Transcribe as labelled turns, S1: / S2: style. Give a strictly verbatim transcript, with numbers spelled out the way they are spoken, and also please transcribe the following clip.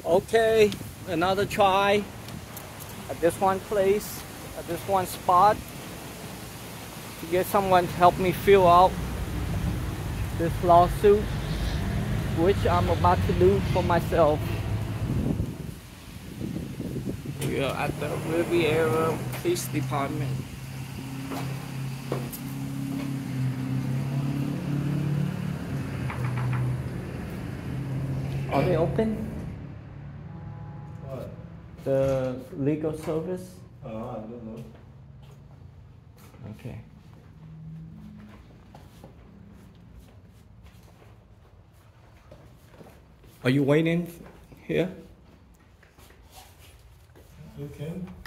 S1: Okay, another try at this one place, at this one spot, to get someone to help me fill out this lawsuit, which I'm about to do for myself. We are at the Riviera Police Department. Are they open?
S2: What?
S1: The legal service?
S2: Uh, I don't know.
S1: Okay. Are you waiting here?
S2: You can.